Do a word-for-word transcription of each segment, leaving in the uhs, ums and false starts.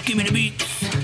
give me the beats.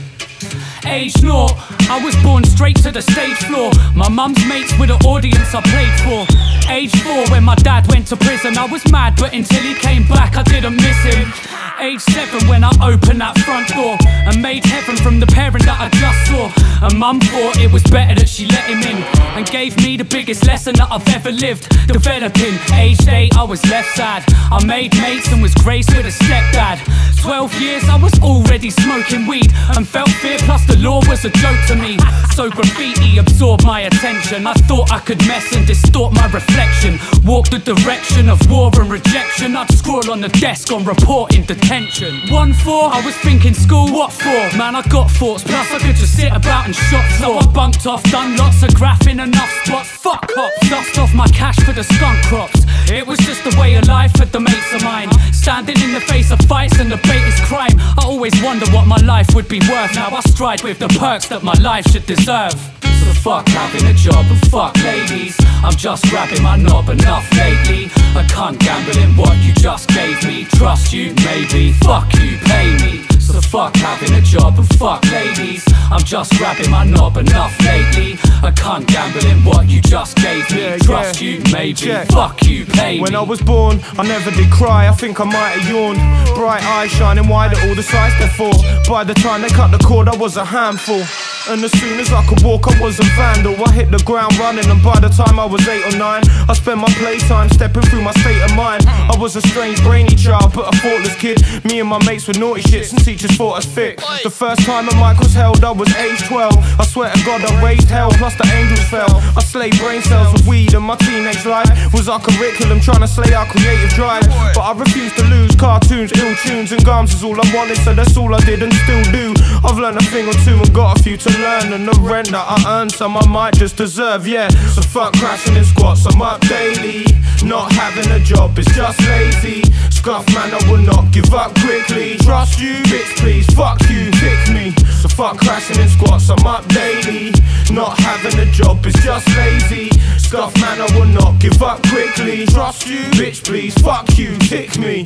Age naught, I was born straight to the stage floor. My mum's mates were the audience I played for. Age four, when my dad went to prison, I was mad, but until he came back I didn't miss him. Age seven, when I opened that front door and made heaven from the parent that I just saw. And mum thought it was better that she let him in, and gave me the biggest lesson that I've ever lived. Developing, aged eight I was left sad. I made mates and was graced with a stepdad. Twelve years I was already smoking weed, and felt fear plus the law was a joke to me. So graffiti absorbed my attention. I thought I could mess and distort my reflection. Walk the direction of war and rejection. I'd scroll on the desk on reporting detention. One four, I was thinking school, what for? Man, I got thoughts, plus I could just sit about and shop. So I bunked off, done lots of graphing, enough spots. Fuck cops, dust off my cash for the skunk crops. It was just the way of life for the mates of mine. Standing in the face of fights and debate is crime. I always wonder what my life would be worth. Now I stride with the perks that my life should deserve. So fuck having a job and fuck ladies. I'm just grabbing my knob enough lately. I can't gamble in what you just gave me. Trust you, maybe. Fuck you, pay me. So fuck having a job and fuck ladies. I'm just grabbing my knob enough lately. I can't gamble in what you just gave me. Yeah, Trust yeah. you, maybe. Check. Fuck you, pay when me. When I was born, I never did cry. I think I might have yawned. Bright eyes shining wide at all the sights before. By the time they cut the cord, I was a handful. And as soon as I could walk, I was a vandal. I hit the ground running, and by the time I was eight or nine, I spent my playtime stepping through my state of mind. I was a strange, brainy child, but a thoughtless kid. Me and my mates were naughty shits, and teachers thought us thick. The first time a mic was held, I was age twelve. I swear to God, I raised hell, plus the angels fell. I slayed brain cells with weed, and my teenage life was our curriculum, trying to slay our creative drive. But I refused to lose. Cartoons, ill tunes, and gums is all I wanted, so that's all I did and still do. I've learned a thing or two and got a few to learn, and the rent that I earned some I might just deserve, yeah. So fuck crashing in squats, I'm up daily. Not having a job is just lazy. Skuff man, I will not give up quickly. Trust you, bitch please, fuck you, pick me. So fuck crashing in squats, I'm up daily. Not having a job is just lazy. Skuff man, I will not give up quickly. Trust you, bitch please, fuck you, pick me.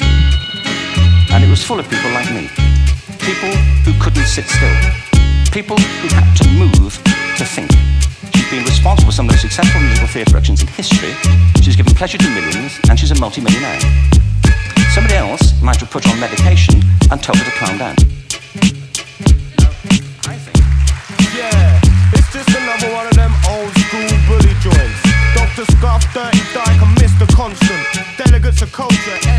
And it was full of people like me. People who couldn't sit still. People who had to move to think. She's been responsible for some of the successful musical theatre productions in history. She's given pleasure to millions, and she's a multi-millionaire. Somebody else might have put her on medication and told her to calm down. I think. Yeah, it's just another one of them old school bully joints. Doctor Skuff, Dirty Dike, and Mister Constant. Delegates of culture.